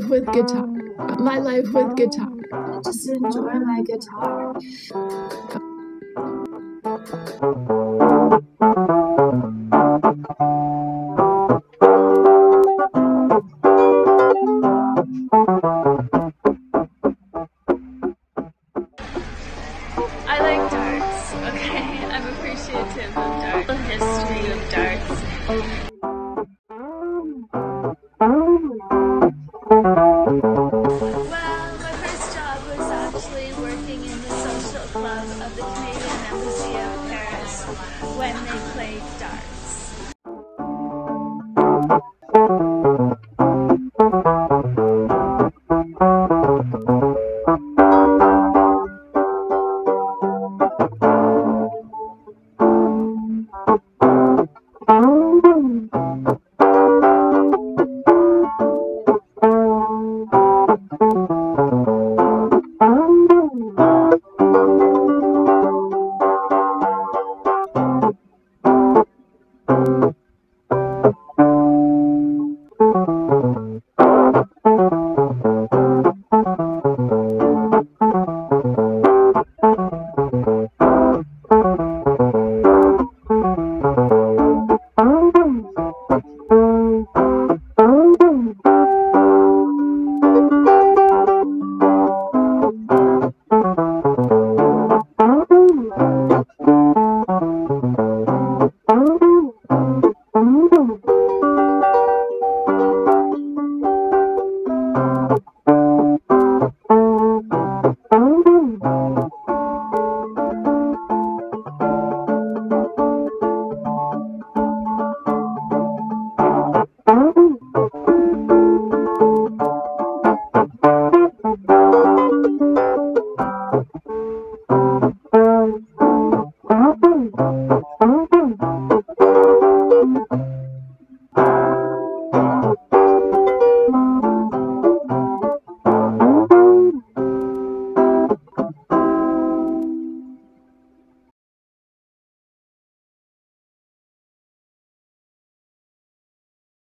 life with guitar. My life with guitar. Just enjoy my guitar. I like darts, okay? I'm appreciative of darts, the history of darts. Well, my first job was actually working in the social club of the Canadian Embassy of Paris when they played darts.